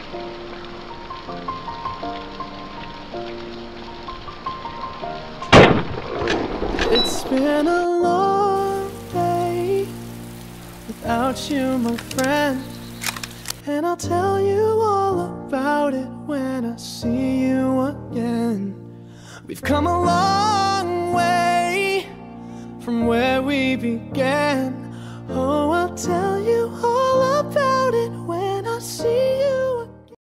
It's been a long day without you, my friend, and I'll tell you all about it when I see you again. We've come a long way from where we began. Oh, I'll tell